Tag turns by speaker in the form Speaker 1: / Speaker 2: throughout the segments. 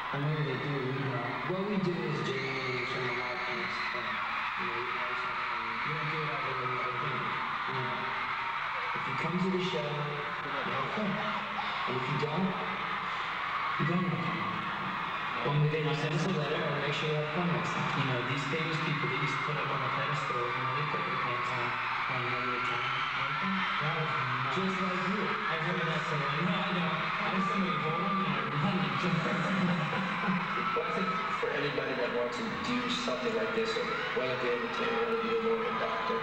Speaker 1: I know they do. What we do is genuinely turn them out and explain. You don't do it out there with other things. If you come to the show, you have fun. And if you don't, you don't have fun. When they send us a letter, I'll make sure you have fun next time. These famous people they used to put up on the pedestal, they put their pants on another time. That was just like you. I've heard that so no, I know. I was somebody hold on and I'm running.
Speaker 2: Well, I think for anybody that wants to do something like this, or whether they're able to be a lawyer, a doctor,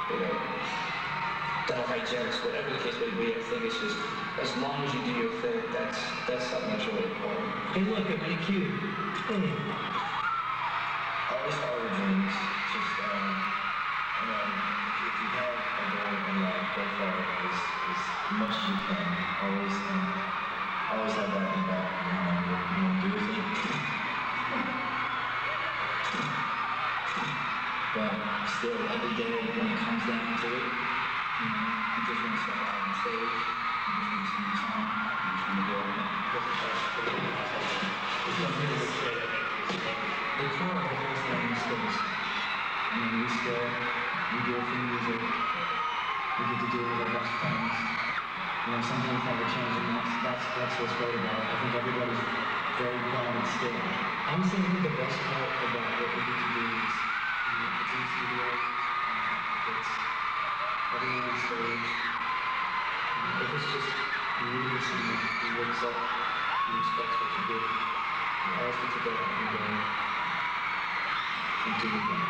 Speaker 2: dental hygienist, whatever the case may be, I think it's just, as long as you do your thing, that's something that's really important.
Speaker 1: Hey, look, I'm really cute. Hey.
Speaker 2: Always follow your dreams. Just, if you have a goal in life, go for it as much as you can. Always have that in back. You want to do your thing. But still, every day when it comes down to it, you just want to step out on stage, you just want to sing a song, you just want to go and the core of the whole thing stays. We do it for music, we get to do it with our best friends. Sometimes never change, and that's what's great about it. I think everybody's very proud and still.
Speaker 1: Honestly, I think the best part about what we get to do is, it's in the studio, it's everyone on stage. If it's just you or someone who wakes up and respects what you do, you always get to go out and go and do it again.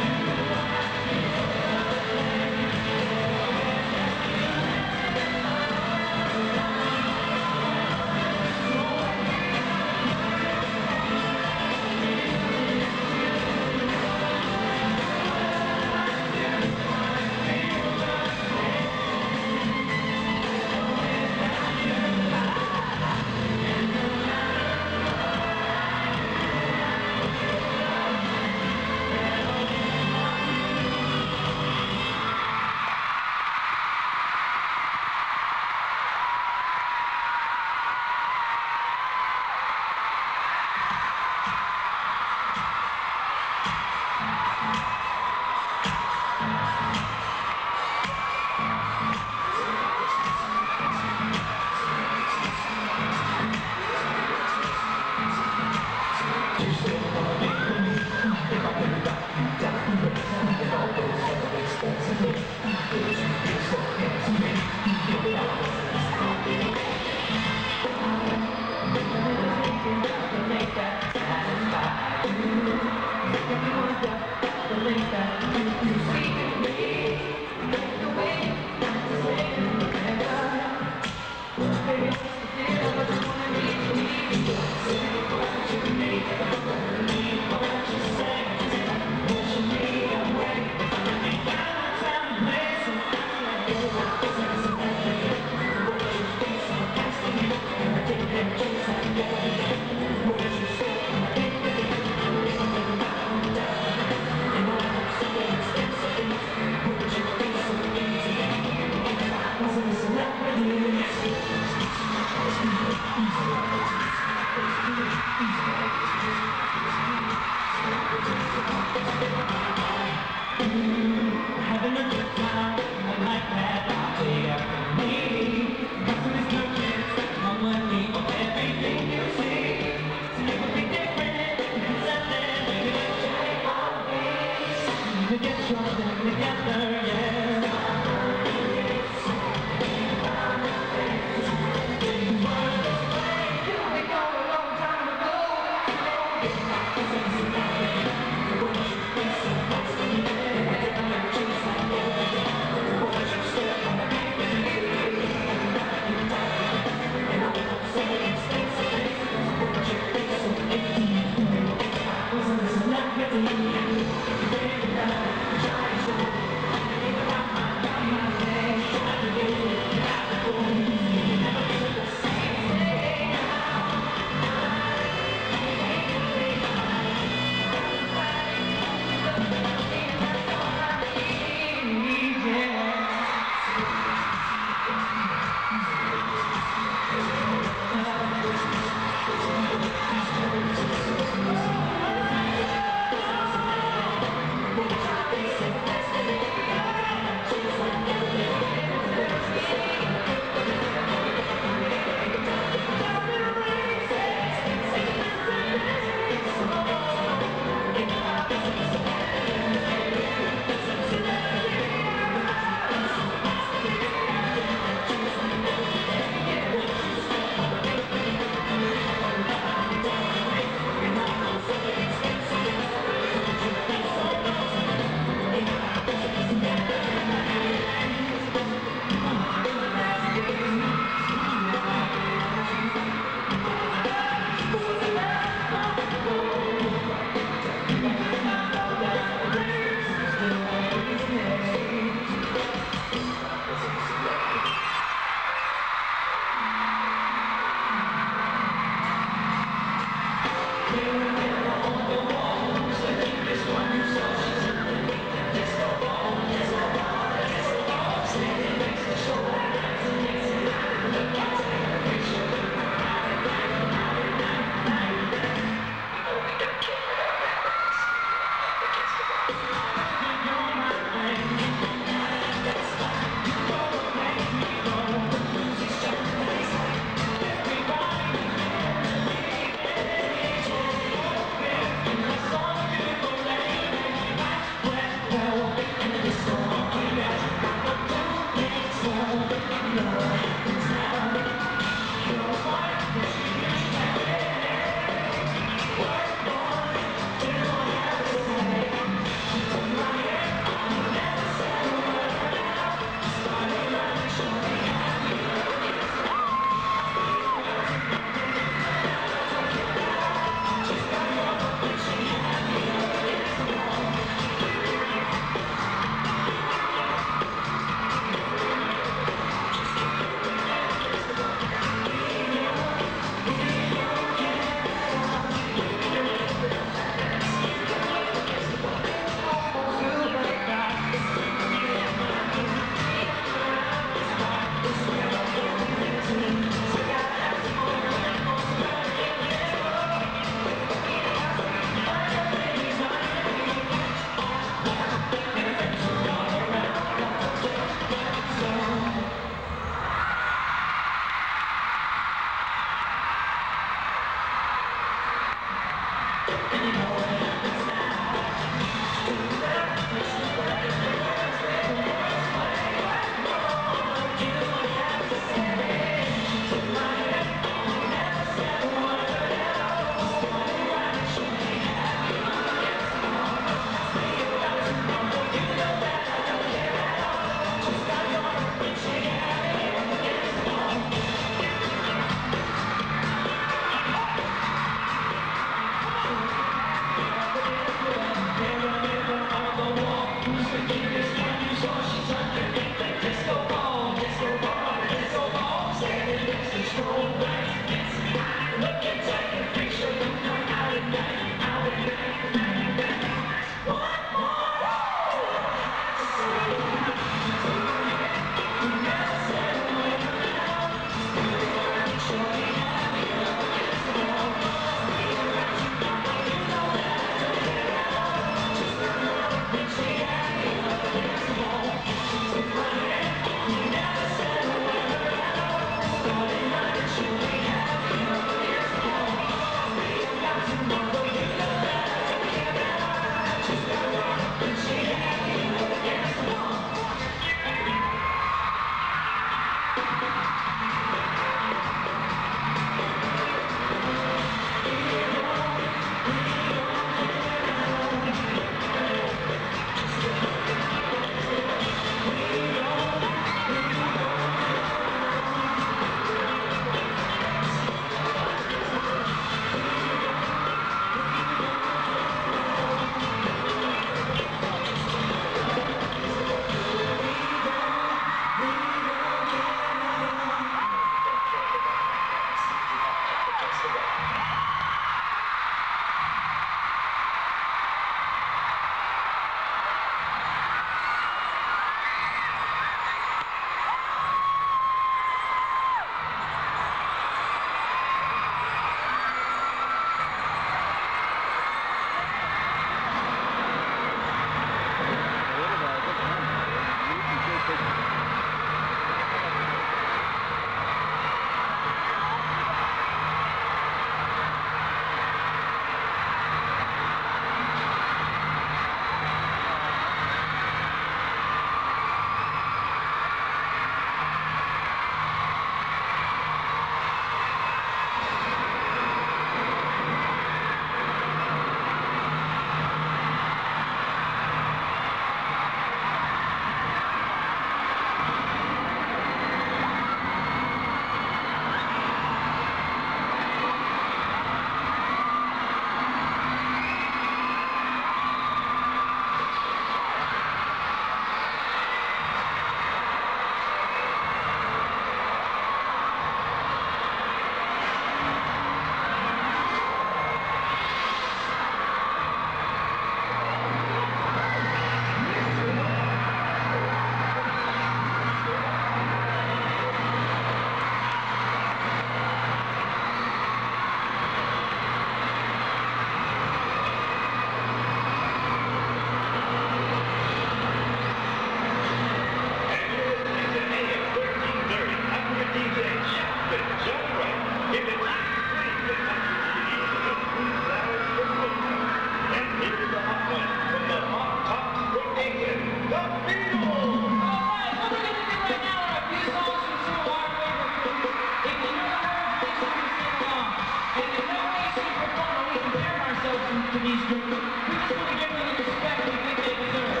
Speaker 2: to these groups. We just want to give them the respect we think they deserve.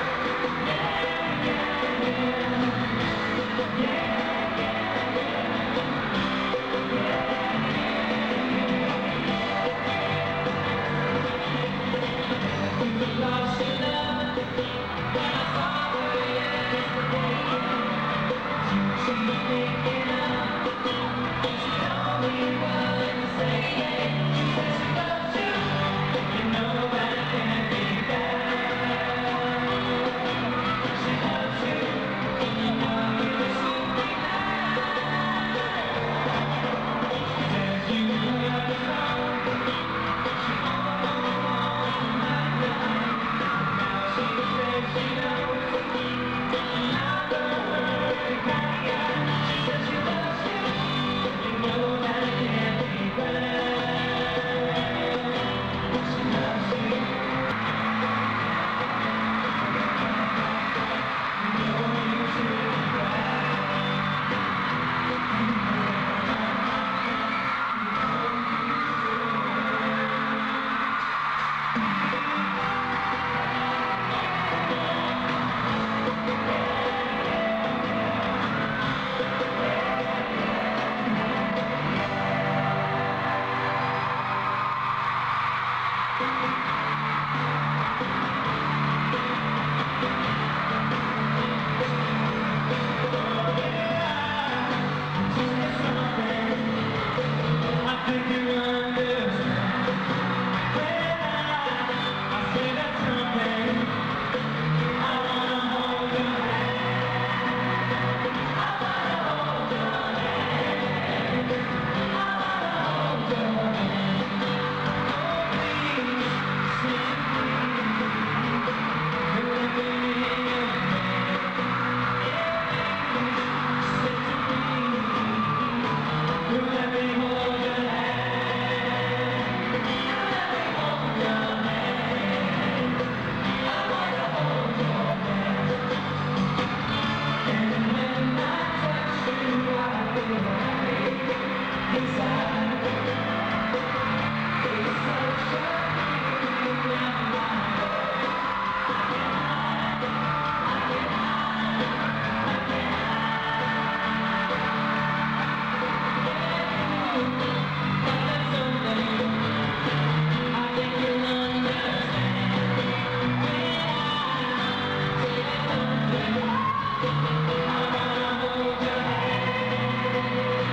Speaker 2: We lost your love when I saw her yesterday. She was making up, and she told me what to say. She said she loves you, you know that it can't be bad. She loves you, you know you should be mad. Says you heard the song, she almost won my night. Now she says she knows another word got. She says she loves you, you know that it can't be bad. She loves you, you know you should be glad. I think you understand when I say that something. I wanna hold your hand. I wanna hold your hand. I wanna hold your hand. Oh, please, say please. You're living in your head. Yeah, please, say please. You let me hold your hand. You let me hold your hand. I wanna hold your hand. And when I touch you, I feel right inside. It's such a feeling in my heart. But someday I think you'll understand when I say something. I wanna hold your hand.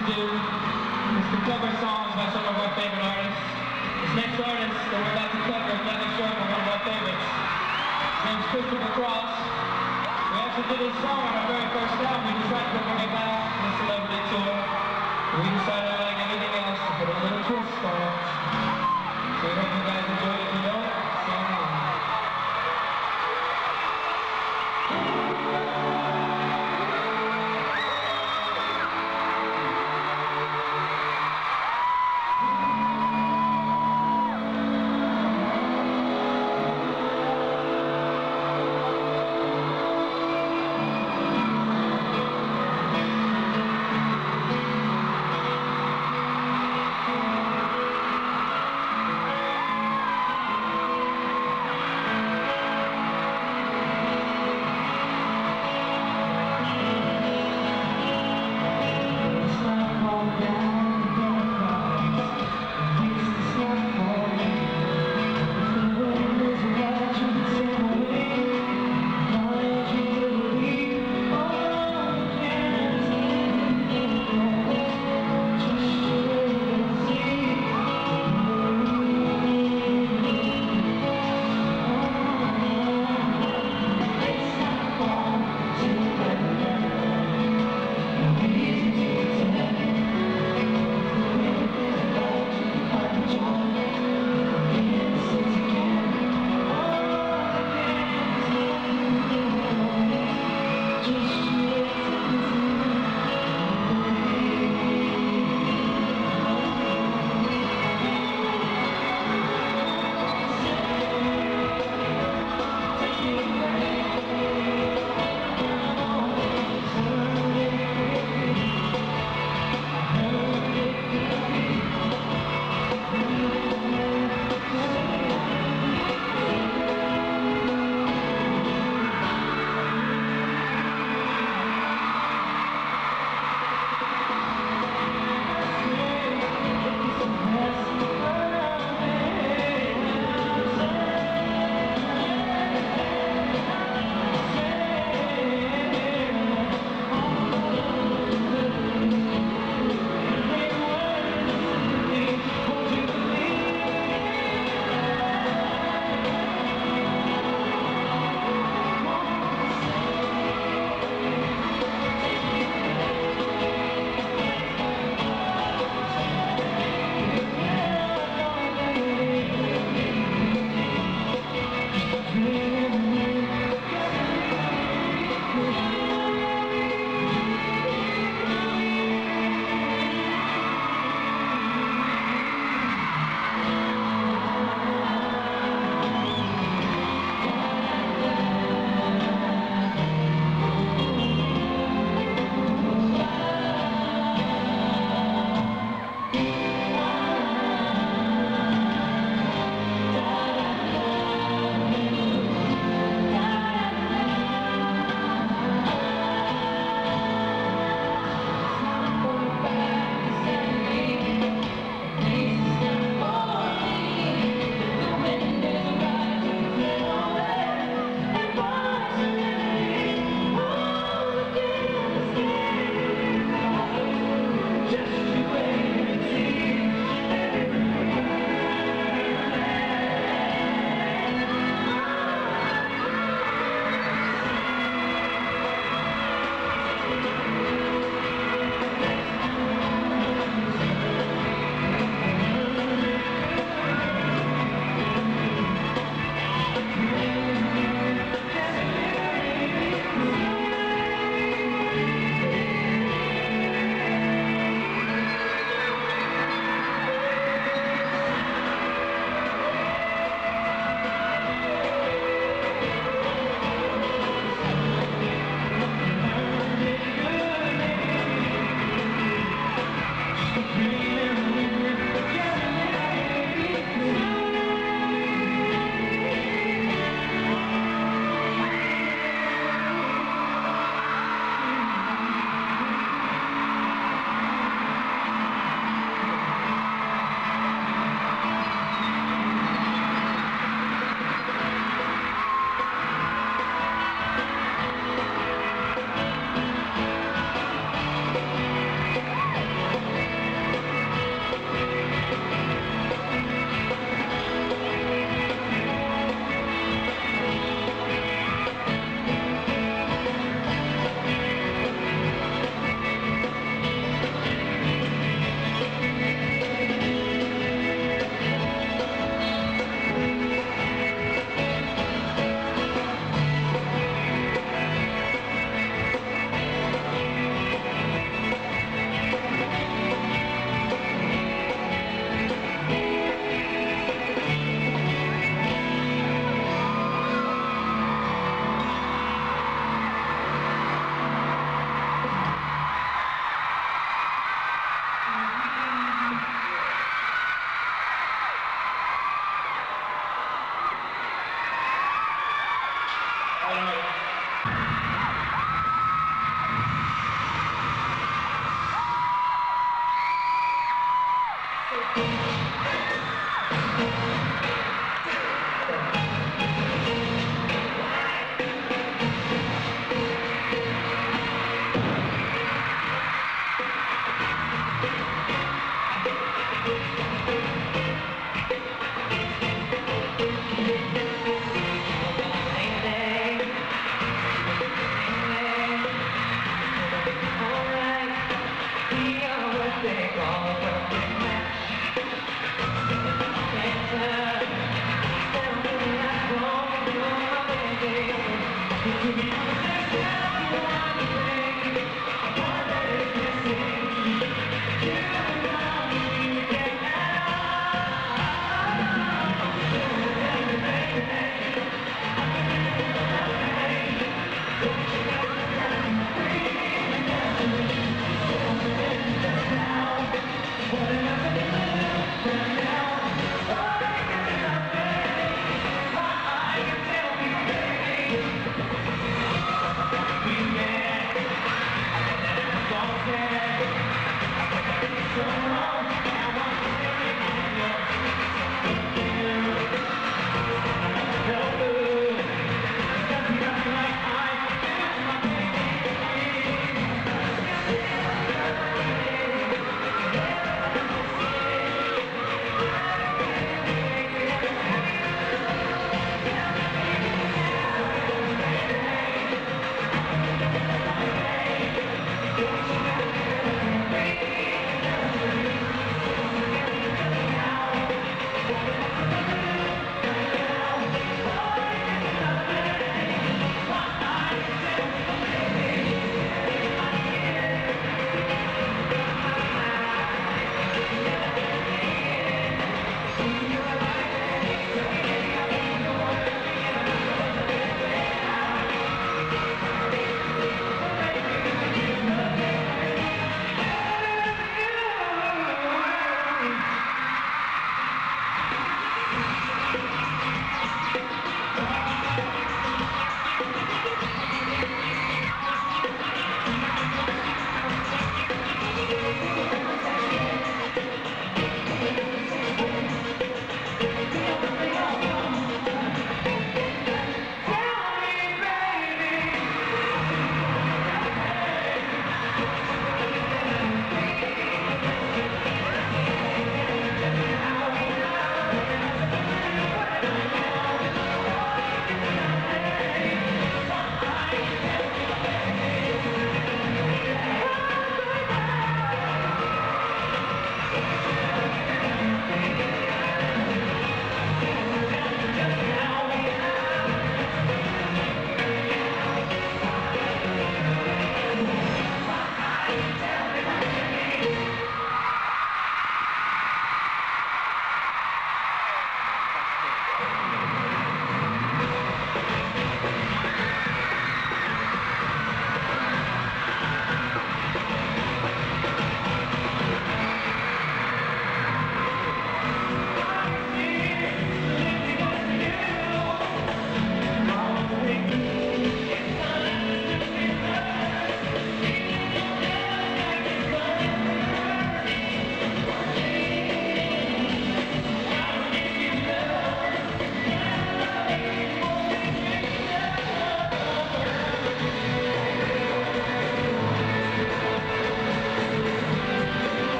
Speaker 2: to do is to cover songs by some of our favorite artists. This next artist that we're about to cover is nothing short of one of our favorites. His name's Christopher Cross. We actually did his song on our very first album. We decided to bring it back on the celebrity tour. We decided, like anything else, to put a little twist on it. So we hope you guys enjoy it. If you don't, sing along.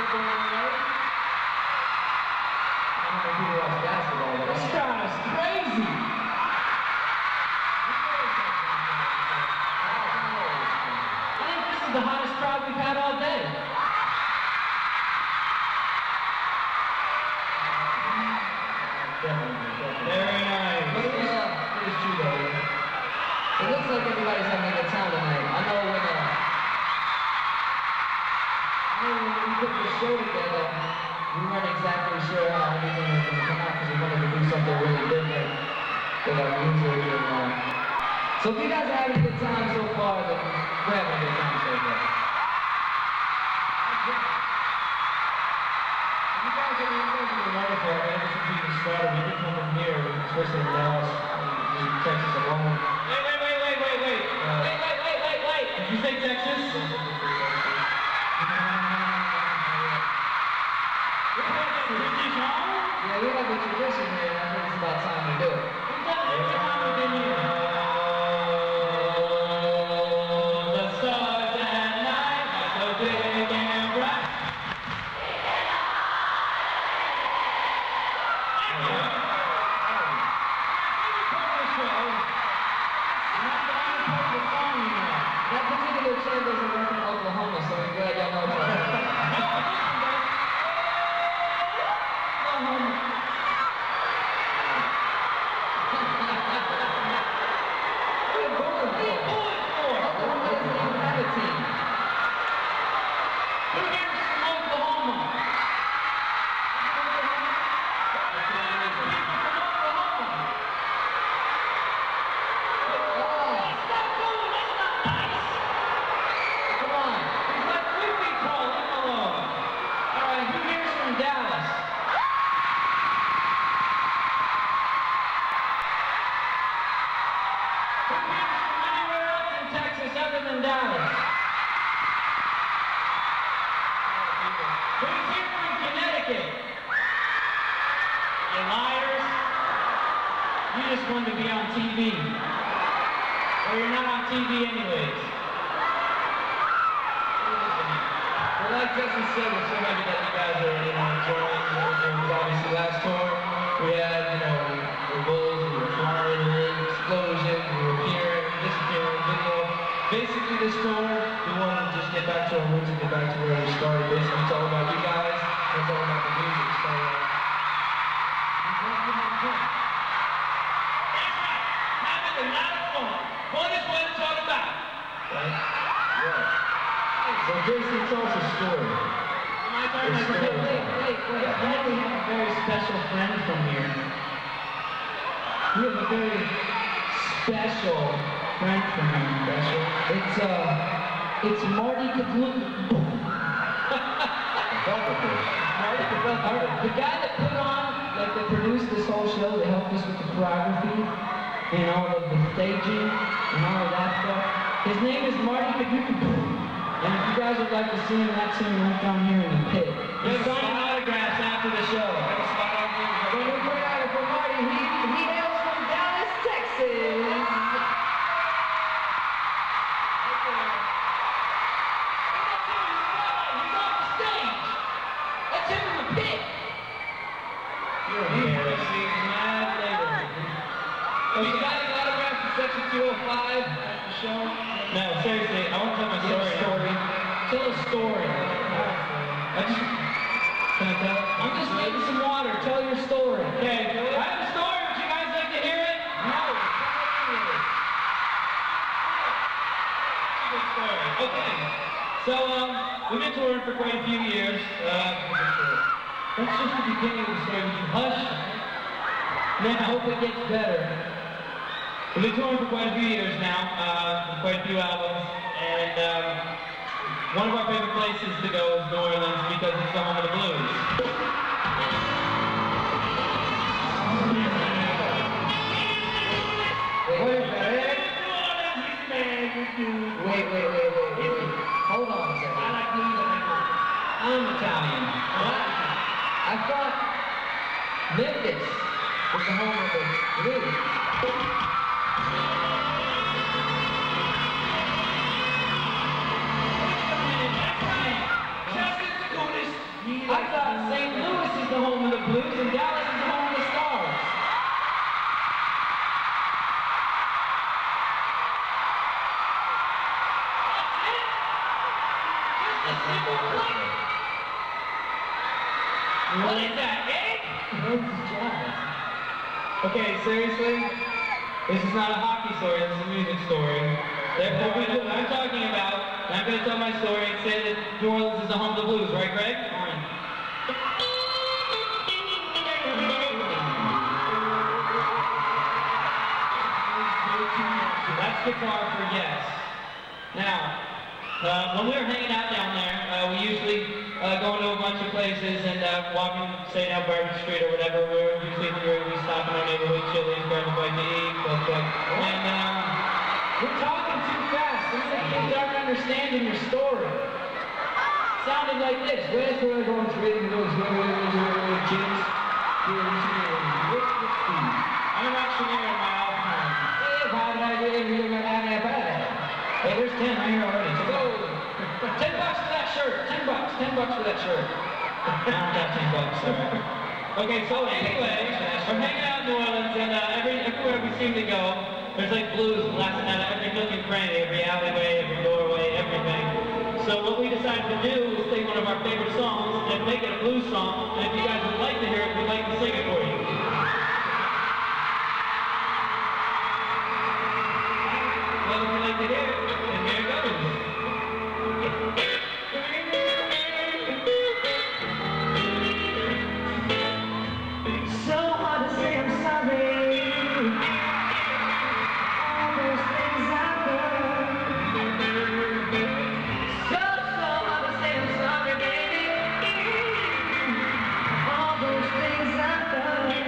Speaker 1: football, right? I don't know if people watch basketball, but this crowd is crazy. I think this is the hottest crowd we've had all day. Very nice. It is true though. It looks like everybody's having a good time tonight. I know when we put this show together, we weren't exactly sure how everything was going to come out because we wanted to do something really different with our music. And, so if you guys are having a good time so far, then we're having a good time so far. You guys are wonderful. Ever since we started, we've been coming here, especially in Dallas, Texas alone. Wait. Did you say Texas? Yeah, we have a tradition here, and I think it's about time we do it. We've done it every time we've been here. The stars at night are so big and bright. That particular show doesn't work in Oklahoma, so we're glad y'all know about it. You just wanted to be on TV. Or you're not on TV anyways. Well, like Justin said, we're so happy that you guys are, enjoying. Obviously, last tour, we had, the bulls, we were flying, explosions, we were appearing, disappearing, video. Basically, this tour, we wanted to just get back to our roots and get back to where we started. Basically, it's all about you guys. It's all about the music. So, a lot of fun. Fun is what it's all about. Right? Yeah. So Jason, tell us a story. Wait. We have a very special friend from here. We have a very special friend from here. It's Marty Kadluk. The guy that put on, that produced this whole show, that helped us with the choreography, and all of the staging and all of that stuff. His name is Marty Kadluk. And if you guys would like to see him, that's him right down here in the pit. He's signing autographs after the show. So we're going out for Marty. He hails from Dallas, Texas. He's off the stage. That's him in the pit. You're embarrassing. Mad later. He's signing autographs in section 205 at the show. No, seriously, I want to tell my story. Tell a story. Can I tell it? I'm just making some water. Tell your story. Okay. I have a story. Would you guys like to hear it? No. Good story. Okay. So, we've been touring for quite a few years. That's just the beginning of the story. Would you hush? Then I hope it gets better. We've been touring for quite a few years now, quite a few albums, and one of our favorite places to go is New Orleans because it's the home of the blues. Wait. Hold on a second. I like blues. I'm Italian. I thought Memphis was the home of the blues.
Speaker 3: Okay, seriously? This is not a hockey story, this is a music story. Therefore, we know what I'm talking about, and I'm going to tell my story and say that New Orleans is the home of the blues, right, Greg? Fine. That's guitar for yes. Now, when we were hanging out down there, we usually go into a bunch of places and walking, say down Bourbon Street or whatever. We were usually hungry. We stop in our neighborhood Chili's, grab a bite to eat, and
Speaker 1: You're talking too fast. Some of the kids aren't understanding your story. Sounded like this. Where's where we're going to reading those kids?
Speaker 3: I'm an auctioneer in my off time.
Speaker 1: Hey, there's 10 right here already. So go. $10 for that shirt. $10 for that shirt. I don't got $10, sorry.
Speaker 3: Okay, so anyway, we're hanging out in New Orleans, and everywhere we seem to go, there's like blues blasting out of every nook and cranny, every alleyway, every doorway, everything. So what we decided to do is take one of our favorite songs and make it a blues song, and if you guys would like to hear it, we'd like to sing it for you. Well, if you'd like to hear it, then here it goes.
Speaker 2: So hard to say I'm sorry. All those things I've done. So hard to say I'm sorry, baby. All those things I've done.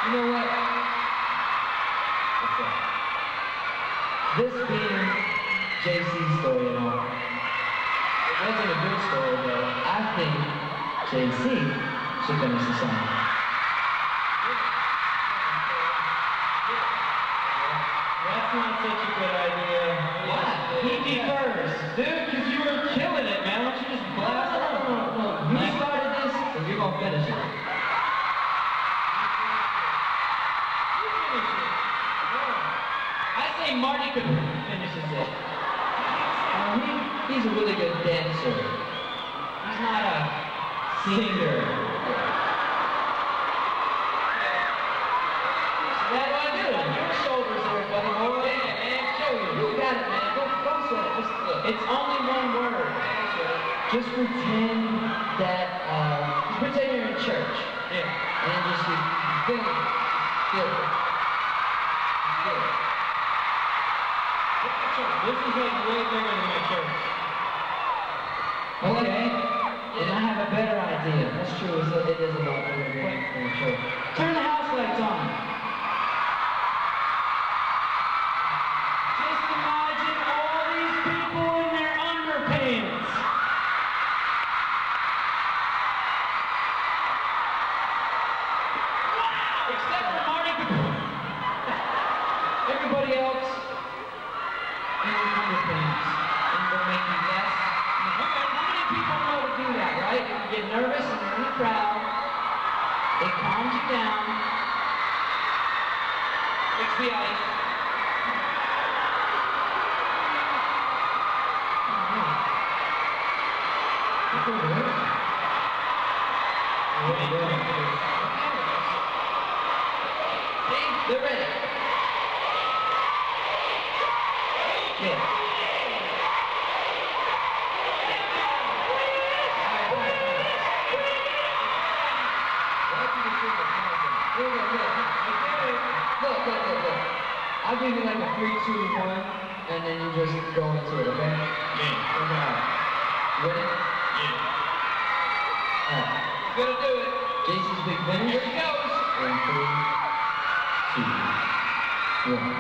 Speaker 1: You know what? What's up? This being JC's story and all, it wasn't a good story, but I think JC should finish the song.
Speaker 3: That's not such a good idea.
Speaker 1: What?
Speaker 3: He defers. Dude, because you were killing it, man. Why don't you just blast it out?
Speaker 1: No. You started this, and you're gonna finish it.
Speaker 3: You finish it. I say Marty could finishes it.
Speaker 1: He's a really good dancer. He's not a singer.
Speaker 3: That's what I do. Your shoulders there, buddy. Oh, yeah, man. Show you.
Speaker 1: You got it, man. Don't sweat it. Just look.
Speaker 3: It's only one word.
Speaker 1: Just pretend that, just pretend you're in church.
Speaker 3: Yeah.
Speaker 1: And just feel it. Feel it. Feel it.
Speaker 3: This is like way bigger than my church.
Speaker 1: Okay. And I have a better idea. That's true. It is a lot bigger than a church. Turn the house lights on.
Speaker 3: Just imagine all these people in their underpants. Wow! Except for Marty.
Speaker 1: Everybody else in their underpants. And we'll make you guess. How many people know to do that, right? If you get nervous and you're in a crowd, it calms you down.
Speaker 3: Mix the ice.
Speaker 1: See? They're ready. Yeah. Look. I'll give you like a 3, 2, 1, and then you just go into it, okay?
Speaker 3: Yeah.
Speaker 1: Okay. Ready?
Speaker 3: Yeah.
Speaker 1: Alright.
Speaker 3: Gonna do it.
Speaker 1: Jason's big finish.
Speaker 3: Here he goes.
Speaker 1: And 3, 2, 1.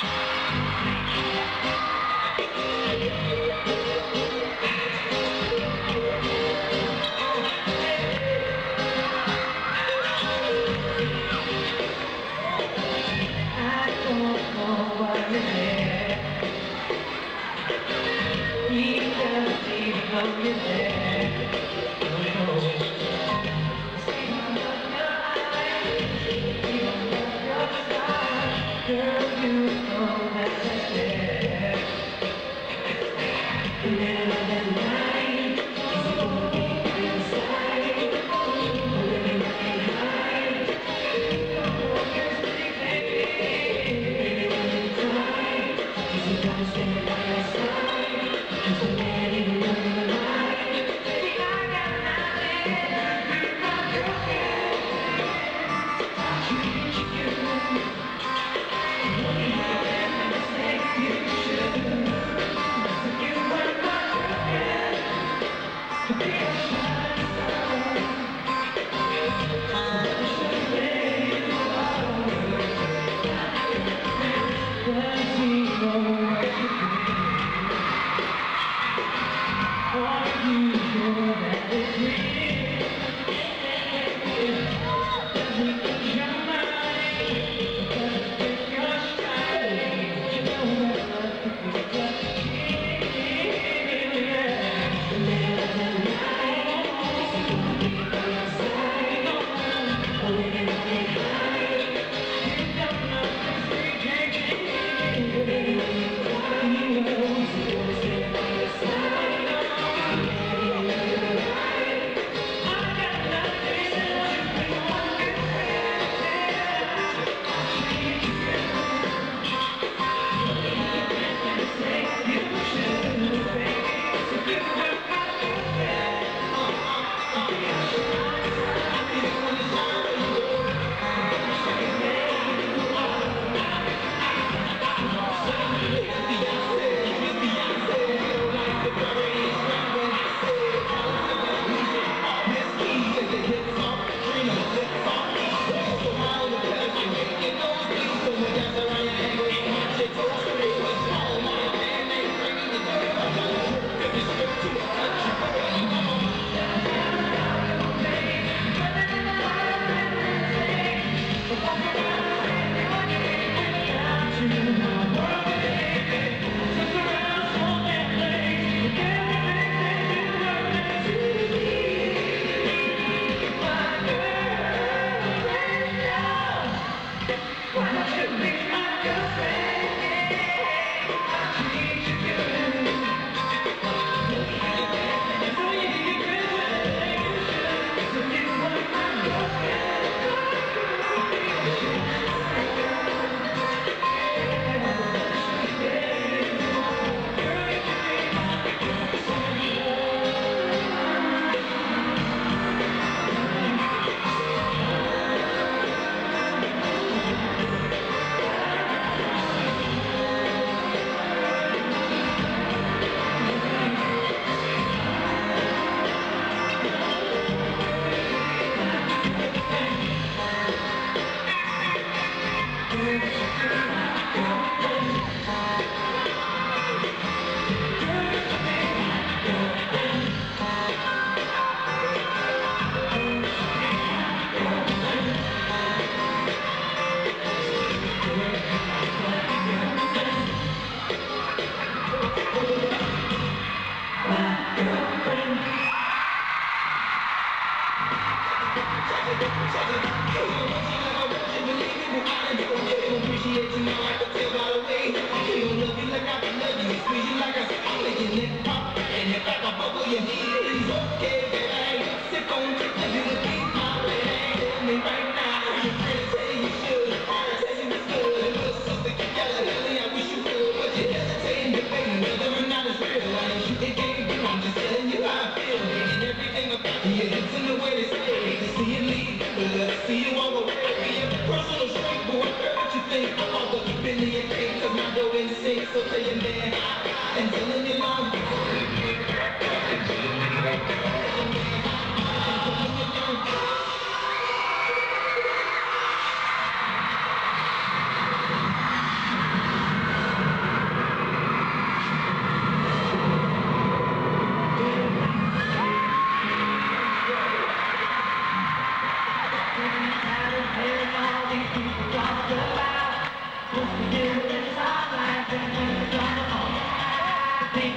Speaker 2: Nsync, so play your man and telling you long.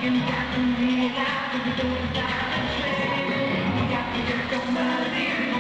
Speaker 2: got to realize that the door's not a train. You got to get your money.